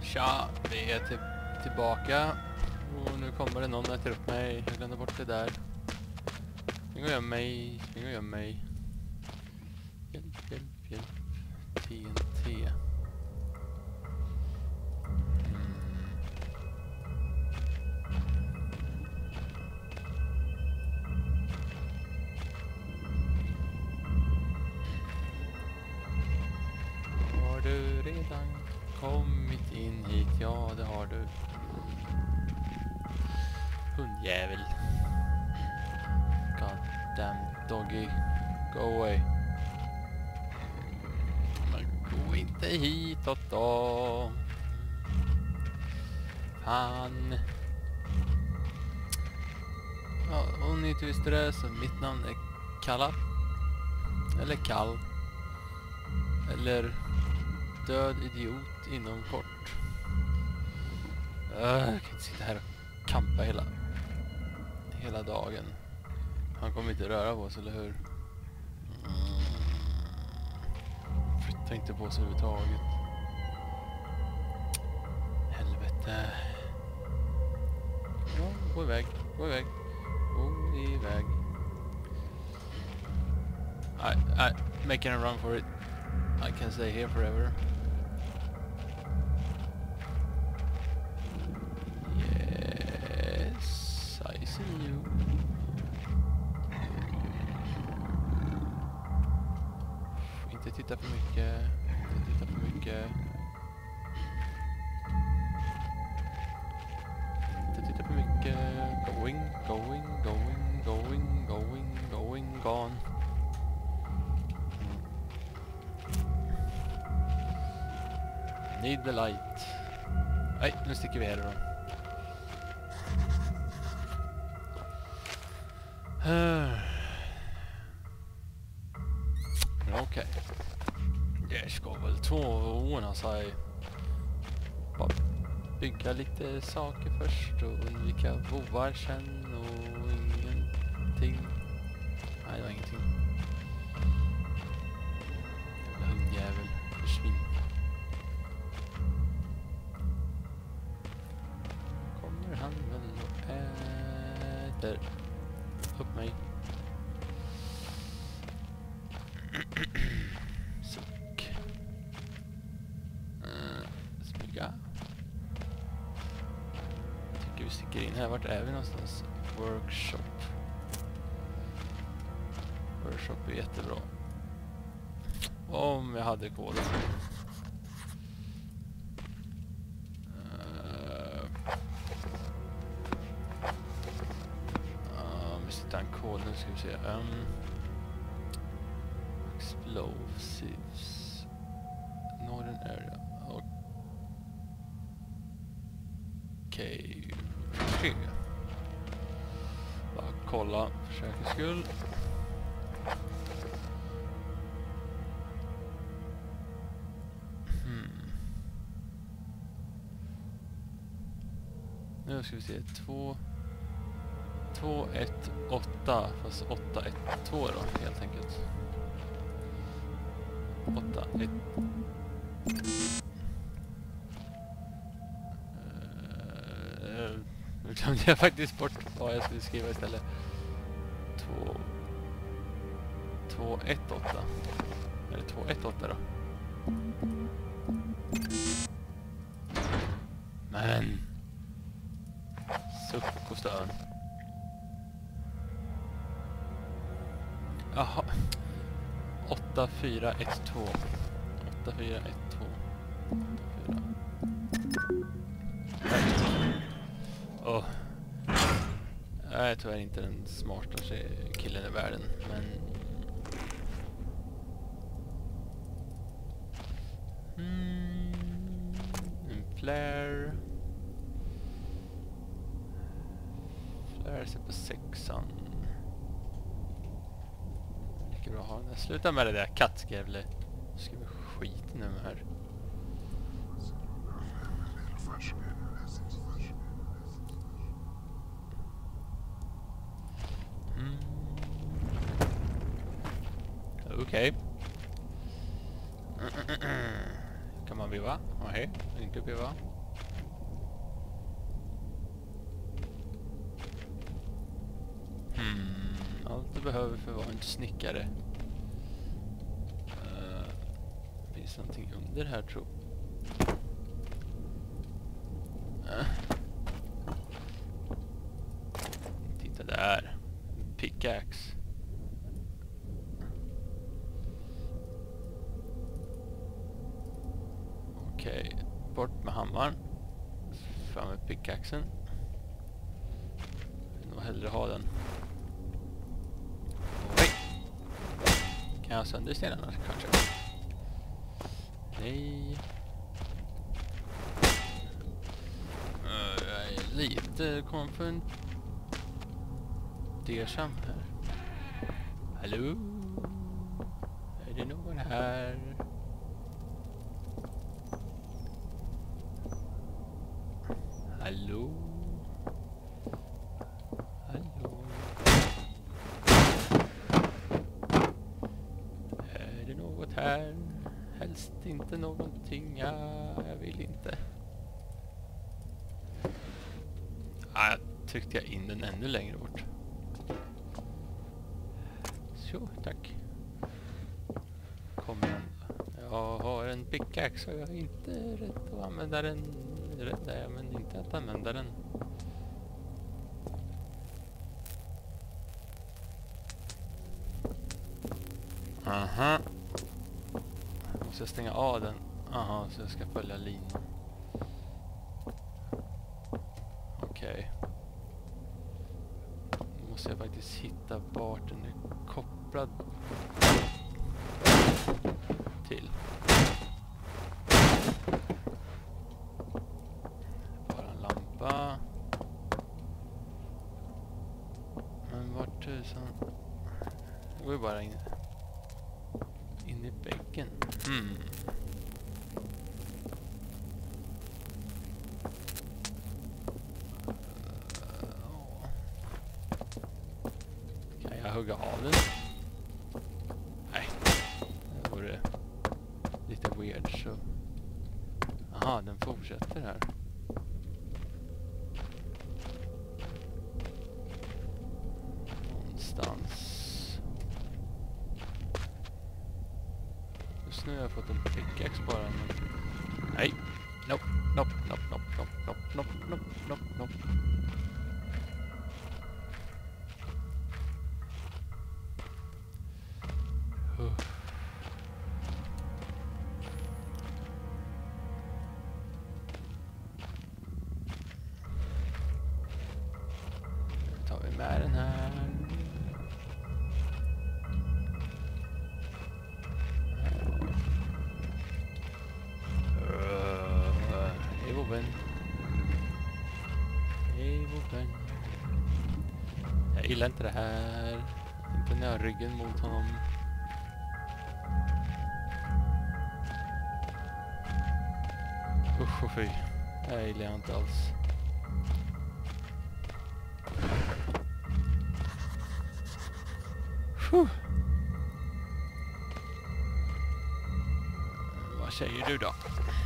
Tja, vi är tillbaka. Och nu kommer det någon och äter upp mig. Jag glömde bort det där. Spring och göm mig. Spring och göm mig. Hjälp, hjälp, hjälp. TNT. Har du redan kommit in hit? Ja, det har du. Hundjävel. God damn doggy. Go away. Men gå inte hitåt då. Fan. Ja, om ni inte visste det så mitt namn är Kalla. Eller Kall. Eller död idiot inom kort. Jag kan inte sitta här och kampa hela dagen. Han kommer inte röra på sig, eller hur? Flytta inte på sig överhuvudtaget. Helvete. Ja, gå iväg. Gå iväg. Gå iväg. I making a run for it. I can stay here forever. Yes, I see you. Inte titta för mycket. Inte titta för mycket. Inte titta för mycket. Going, going, going, going, going, going, gone. Need the light. Nej, nu sticker vi här då. Okej. Det ska väl ordna sig. Bara bygga lite saker först och undvika bovar sen och ingenting. Nej, det var ingenting. Jävla hundjävel. Försvinn. Han väl och äter upp mig. Suck. Smyga. Tycker vi sticker in här. Vart är vi någonstans? Workshop. Workshop är jättebra. Om jag hade koden. Nu ska vi se. Explosives. Northern area. Okej. Bara kolla för säkerhets skull. Nu ska vi se. 218 fast 812 då helt enkelt. 81. Nu glömde jag faktiskt bort vad jag skulle skriva istället. 218. Eller 218 då. Men suck och stön. Jaha. 8412. 8412. 84. Åh. Jag är tyvärr inte den smartaste killen i världen, men en flare. Flare ser på 6an. Bra ha den. Sluta med det där kattskrävle. Ska vi skit nu med här. Okej. Kan man biva? Nej, inte biva. Allt du behöver för att vara en snickare. Finns det någonting under här, tror jag. Titta där. Pickaxe. Okej, bort med hammaren. Fram med pickaxen. Jag vill nog hellre ha den. Oj! Kan jag ha sönder stenarna kanske? Nej. Jag är lite konfundersam här. Hallå? Är det någon här? Hallå? Hallå? Är det något här? Helst inte någonting. Ja, jag vill inte. Jag tryckte jag in den ännu längre bort. Så, tack. Kom igen. Jag har en pickaxe och jag är inte rädd att använda den. Rädd är jag, men inte att använda den. Aha. Måste jag stänga av den? Aha, så jag ska följa linan. Okej. Nu måste jag faktiskt hitta vart den är kopplad till. Bara en lampa. Men vart tusan? Det går ju bara in i väggen. Kan jag hugga av den? Nej. Det vore lite weird så. Aha, den fortsätter här. Någonstans. Just nu har jag fått en pickaxe bara. Men... Nej. Nope, nope, nope, nope, nope, nope, nope, nope, nope, nope. Nu tar vi med den här. Hej vovven. Hej vovven. Jag gillar inte det här. Inte när jag har ryggen mot honom. Usch och fy. Det gillar jag inte alls. Vad säger du då?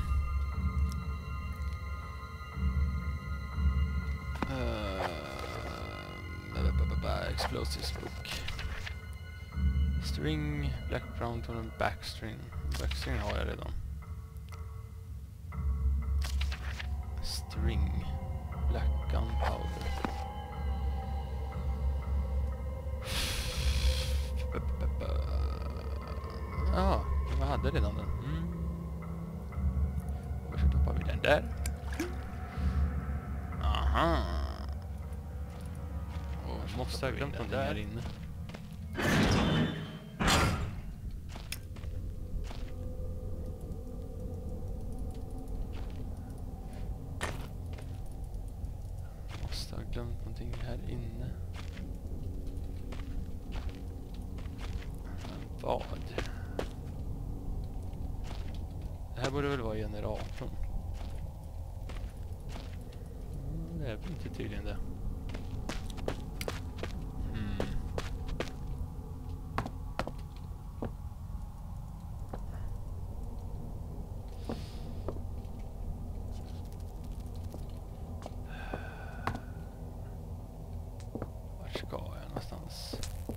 Explosives book. String, black brown tone and backstring. Backstring har jag redan. String, black gunpowder. Ja, jag hade redan den. Och så toppar vi den där. Aha. Och måste ha glömt någonting där inne. Måste ha glömt någonting här inne. Men vad? Det här borde väl vara generatorn. Det är väl inte tydligen det. Vart ska jag någonstans?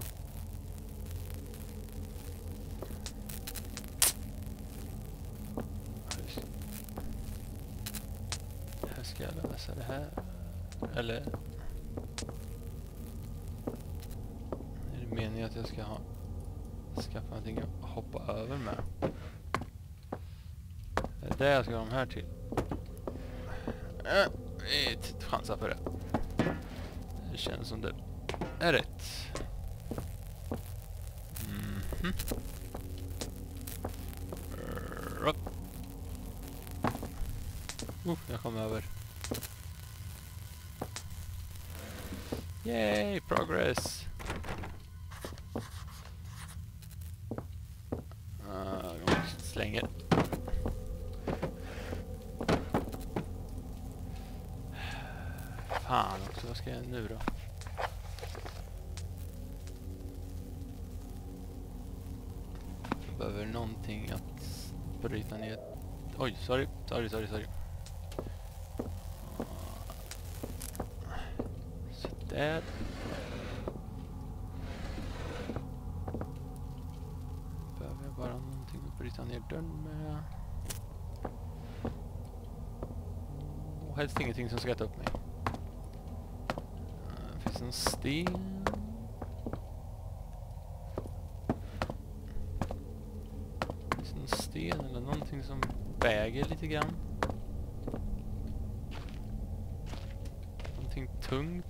Ska jag lösa det här? Eller är det meningen att jag ska skaffa någonting att hoppa över med? Det är det jag ska ha de här till. Chansa på det. Det känns som det är rätt. Jag kom över. Yay, progress! Jag slänger. Fan också, vad ska jag nu då? Jag behöver någonting att bryta ner. Oj, sorry. Så där. Behöver jag bara någonting att bryta ner dörren med. Och helst ingenting som ska äta upp mig. Finns det någon sten? Finns det någon sten eller någonting som väger lite grann? Någonting tungt?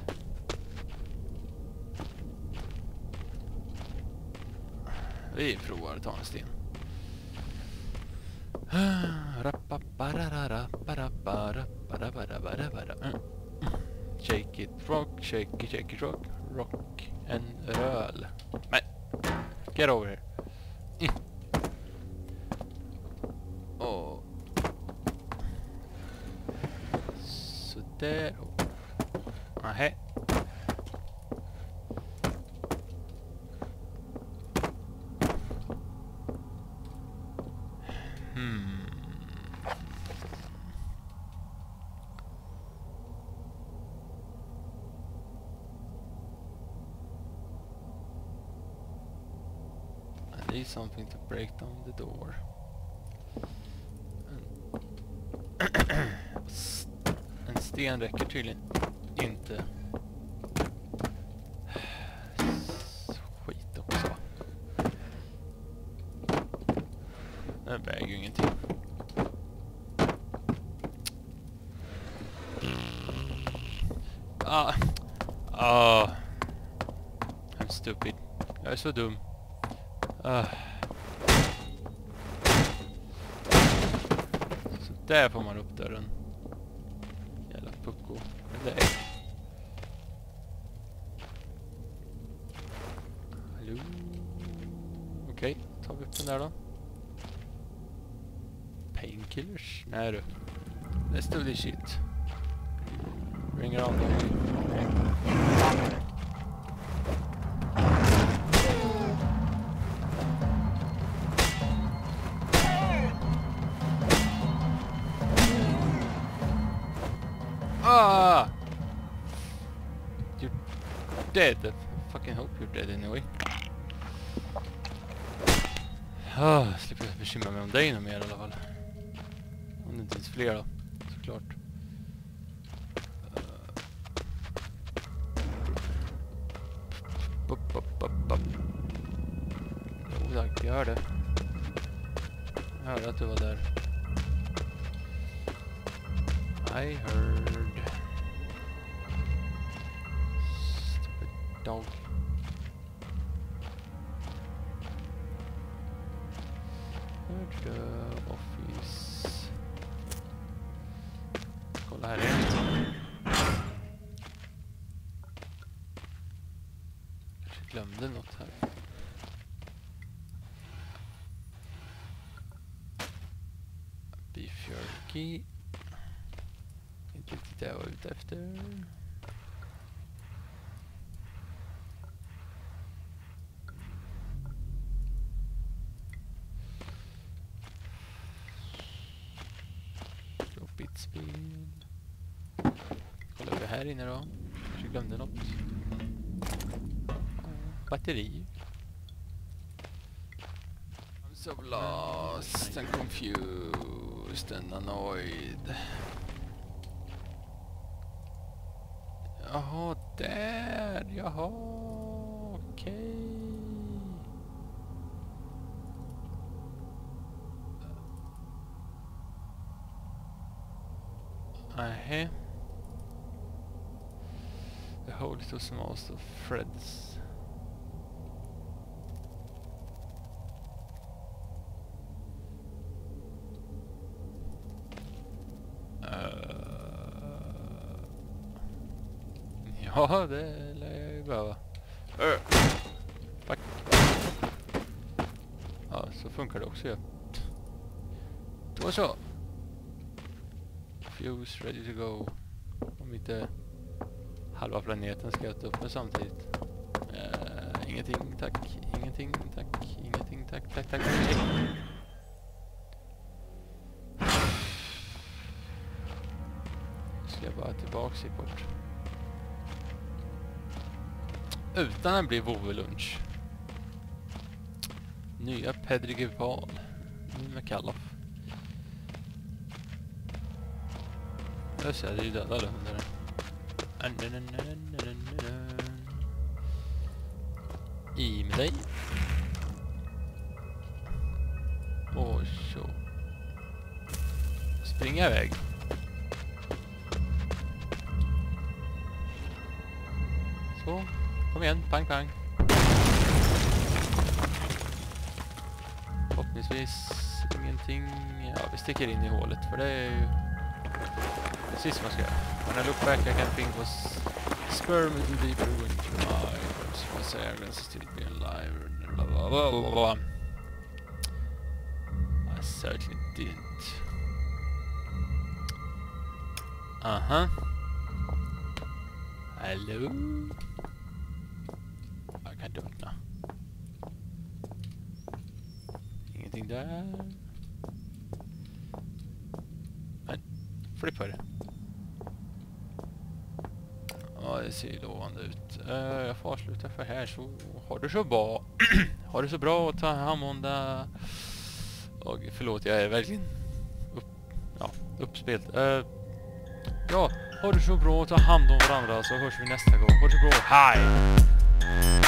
Vi provar att ta en sten. Shake it rock, shake it rock, rock en öl. Men, get over here. Och så där. Nähä. I need something to break down the door. En sten räcker tydligen inte. Skit också. Den väger ju ingenting. I'm stupid. Jag är så dum. Så där får man upp dörren. Jävla pucko. Eller hallå. Okej, tar vi upp den där då. Painkillers? Nej du. Let's do this shit. Bring it on. You're dead. I fucking hope you're dead anyway. Slipper jag bekymra mig om dig något mer i alla fall. Om det inte finns fler då, såklart. Jo tack, jag hörde. Jag hörde att du var där. I heard. Stupid dog. Heard the office. Kolla här igen. Kanske glömde något här. Beef jerky. Inte riktigt det jag var ute efter. Spel. Kollar vi här inne då. Kanske glömde något. Batteri. I'm so lost and confused and annoyed. Jaha, där. Jaha, okej. Nähä. The hole is too small to threads. Ja, det lär jag ju behöva. Fuck. Ja, så funkar det också ju. Då så. Fuse ready to go. Om inte halva planeten ska äta upp med samtidigt. Ingenting tack. Ingenting tack. Ingenting tack. Tack. Ska jag bara tillbaks i kort. Utan att bli vovvelunch. Nya Pedrigipal. Med Kalloff. Jag ser det är ju döda lönder. I med dig. Och så. Springa iväg. Så. Kom igen, pang pang. Förhoppningsvis ingenting. Ja, vi sticker in i hålet för det är ju precis vad man ska göra. When I look back I can think was sperm into deeper into my was I still be alive. I certainly didn't. Hello? Jag kan inte öppna. Ingenting där. Men, flippar det. Ja, det ser lovande ut. Jag får avsluta för här så har du så bra. Har du så bra att ta hand om det. Och förlåt, jag är verkligen uppspelt. Ja, har du så bra att ta hand om varandra så hörs vi nästa gång. Ha det så bra. Hej!